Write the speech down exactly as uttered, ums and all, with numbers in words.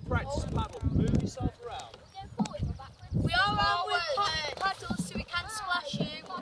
practice paddle. Move yourself around. We are armed with paddles so we can splash you.